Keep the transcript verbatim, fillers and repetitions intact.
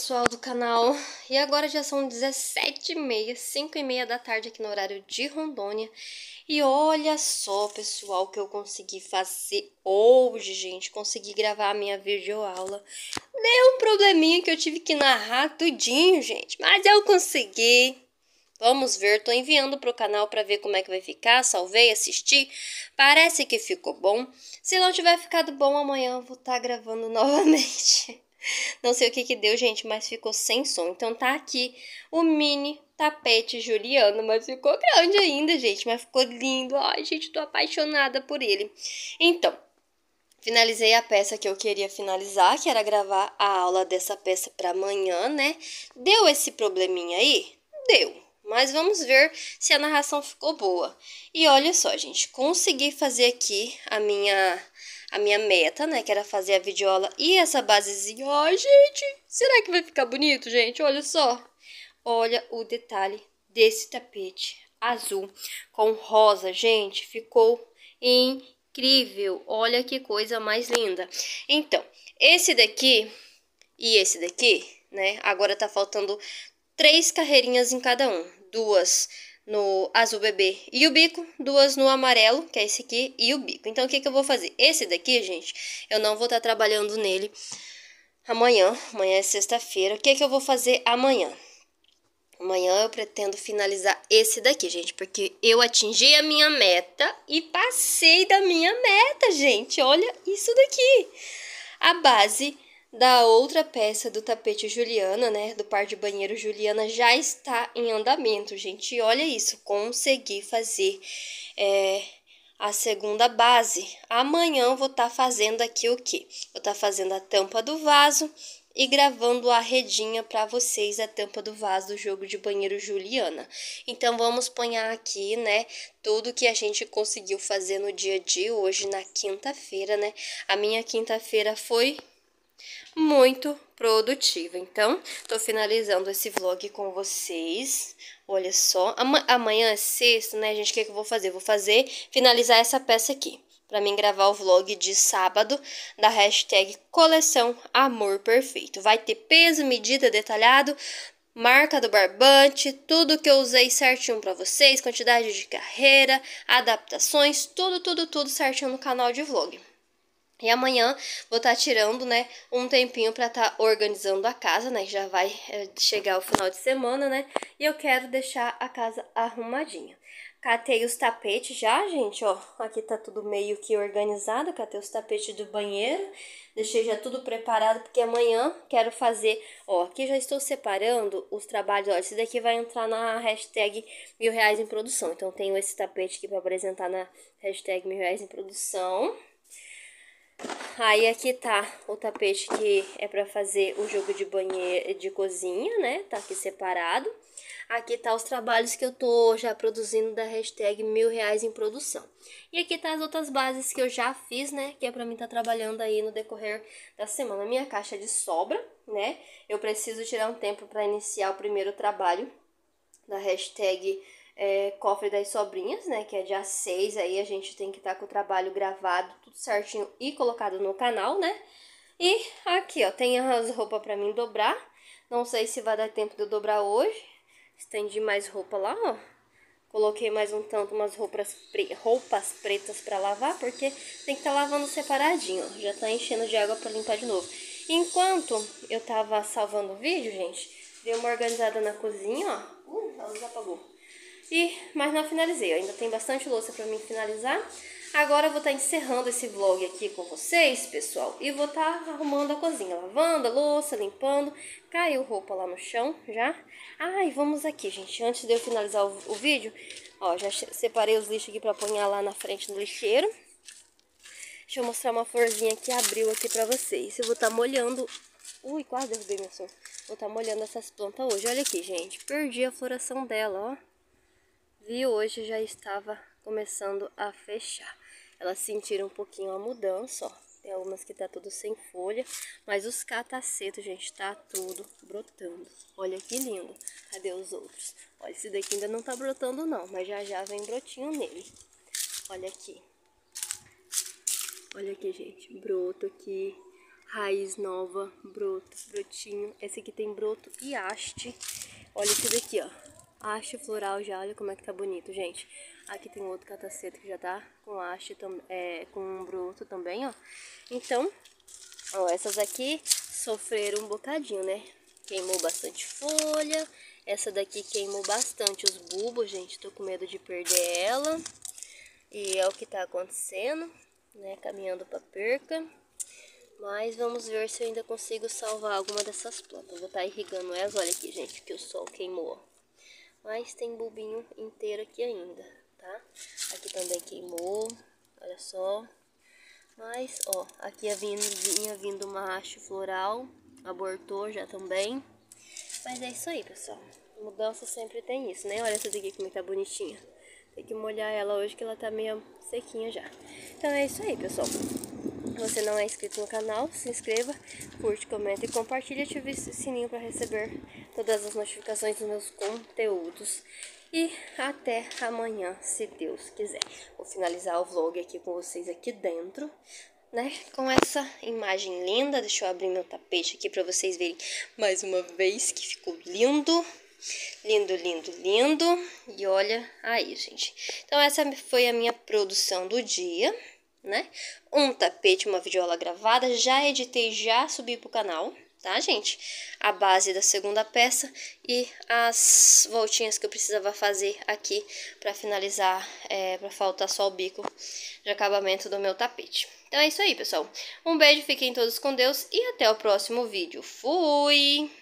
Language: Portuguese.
pessoal do canal, e agora já são dezessete e meia, cinco e meia da tarde aqui no horário de Rondônia. E olha só, pessoal, o que eu consegui fazer hoje, gente. Consegui gravar a minha videoaula. Deu um probleminha que eu tive que narrar tudinho, gente, mas eu consegui. Vamos ver, tô enviando pro canal para ver como é que vai ficar. Salvei, assisti, parece que ficou bom. Se não tiver ficado bom, amanhã eu vou estar gravando novamente. Não sei o que que deu, gente, mas ficou sem som. Então tá aqui o mini tapete Juliano, mas ficou grande ainda, gente, mas ficou lindo. Ai, gente, tô apaixonada por ele. Então, finalizei a peça que eu queria finalizar, que era gravar a aula dessa peça para amanhã, né? Deu esse probleminha aí? Deu. Mas vamos ver se a narração ficou boa. E olha só, gente, consegui fazer aqui a minha a minha meta, né, que era fazer a videoaula e essa basezinha. Ai, gente, será que vai ficar bonito, gente? Olha só. Olha o detalhe desse tapete azul com rosa, gente, ficou incrível. Olha que coisa mais linda. Então, esse daqui e esse daqui, né, agora tá faltando três carreirinhas em cada um. Duas no azul bebê e o bico, duas no amarelo, que é esse aqui, e o bico. Então, o que que eu vou fazer? Esse daqui, gente, eu não vou estar trabalhando nele amanhã. Amanhã é sexta-feira. O que que eu vou fazer amanhã? Amanhã eu pretendo finalizar esse daqui, gente, porque eu atingi a minha meta e passei da minha meta, gente. Olha isso daqui. A base da outra peça do tapete Juliana, né, do par de banheiro Juliana, já está em andamento, gente. E olha isso, consegui fazer é, a segunda base. Amanhã eu vou estar tá fazendo aqui o quê? Vou estar tá fazendo a tampa do vaso e gravando a redinha para vocês, a tampa do vaso do jogo de banheiro Juliana. Então, vamos pôr aqui, né, tudo que a gente conseguiu fazer no dia de hoje, na quinta-feira, né. A minha quinta-feira foi muito produtiva. Então, tô finalizando esse vlog com vocês. Olha só, amanhã é sexta, né, gente? O que que eu vou fazer? Vou fazer, finalizar essa peça aqui, pra mim gravar o vlog de sábado da hashtag Coleção Amor Perfeito. Vai ter peso, medida, detalhado, marca do barbante, tudo que eu usei certinho pra vocês, quantidade de carreira, adaptações, tudo, tudo, tudo certinho no canal de vlog. E amanhã vou estar tá tirando, né, um tempinho para estar tá organizando a casa, né, já vai é, chegar o final de semana, né, e eu quero deixar a casa arrumadinha. Catei os tapetes já, gente, ó, aqui tá tudo meio que organizado, catei os tapetes do banheiro, deixei já tudo preparado, porque amanhã quero fazer, ó, aqui já estou separando os trabalhos, ó, esse daqui vai entrar na hashtag mil reais em produção, então tenho esse tapete aqui para apresentar na hashtag mil reais em produção. Aí aqui tá o tapete que é pra fazer o jogo de banheiro, de cozinha, né? Tá aqui separado. Aqui tá os trabalhos que eu tô já produzindo da hashtag mil reais em produção. E aqui tá as outras bases que eu já fiz, né? Que é pra mim tá trabalhando aí no decorrer da semana. Minha caixa de sobra, né? Eu preciso tirar um tempo pra iniciar o primeiro trabalho da hashtag É, cofre das sobrinhas, né, que é dia seis, aí a gente tem que estar tá com o trabalho gravado, tudo certinho e colocado no canal, né, e aqui, ó, tem as roupas pra mim dobrar, não sei se vai dar tempo de eu dobrar hoje, estendi mais roupa lá, ó, coloquei mais um tanto, umas roupas, pre roupas pretas pra lavar, porque tem que estar tá lavando separadinho, ó, já tá enchendo de água pra limpar de novo. Enquanto eu tava salvando o vídeo, gente, dei uma organizada na cozinha, ó, uh, a luz apagou. E, mas não finalizei, ainda tem bastante louça pra mim finalizar. Agora eu vou estar tá encerrando esse vlog aqui com vocês, pessoal. E vou estar tá arrumando a cozinha, lavando a louça, limpando. Caiu roupa lá no chão já. Ai, vamos aqui, gente. Antes de eu finalizar o, o vídeo, ó, já separei os lixos aqui pra pôr lá na frente do lixeiro. Deixa eu mostrar uma florzinha que abriu aqui pra vocês. Eu vou estar tá molhando... Ui, quase derrubei meu som. Vou estar tá molhando essas plantas hoje. Olha aqui, gente. Perdi a floração dela, ó. E hoje já estava começando a fechar. Elas sentiram um pouquinho a mudança, ó. Tem algumas que tá tudo sem folha, mas os catacetos, gente, tá tudo brotando. Olha que lindo. Cadê os outros? Olha, esse daqui ainda não tá brotando não, mas já já vem brotinho nele. Olha aqui. Olha aqui, gente, broto aqui. raiz nova, broto, brotinho. Esse aqui tem broto e haste. Olha esse daqui, ó. Haste floral já, olha como é que tá bonito, gente. Aqui tem outro cataceta que já tá com haste, é, com broto também, ó. Então, ó, essas aqui sofreram um bocadinho, né? Queimou bastante folha. Essa daqui queimou bastante os bulbos, gente. Tô com medo de perder ela. E é o que tá acontecendo, né? Caminhando pra perca. Mas vamos ver se eu ainda consigo salvar alguma dessas plantas. Vou estar irrigando elas. Olha aqui, gente, que o sol queimou. Mas tem bulbinho inteiro aqui ainda, tá? Aqui também queimou. Olha só. Mas, ó, aqui ia vindo, vinha vindo uma haste floral. Abortou já também. Mas é isso aí, pessoal. Mudança sempre tem isso, né? Olha essa daqui como tá bonitinha. Tem que molhar ela hoje que ela tá meio sequinha já. Então é isso aí, pessoal. Se você não é inscrito no canal, se inscreva, curte, comenta e compartilha. Ative o sininho para receber todas as notificações dos meus conteúdos. E até amanhã, se Deus quiser. Vou finalizar o vlog aqui com vocês aqui dentro, né? Com essa imagem linda. Deixa eu abrir meu tapete aqui para vocês verem mais uma vez que ficou lindo. Lindo, lindo, lindo. E olha aí, gente. Então essa foi a minha produção do dia, né? Um tapete, uma videoaula gravada. Já editei, já subi pro canal, tá, gente? A base da segunda peça e as voltinhas que eu precisava fazer aqui pra finalizar, é, pra faltar só o bico de acabamento do meu tapete. Então é isso aí, pessoal. Um beijo, fiquem todos com Deus e até o próximo vídeo. Fui!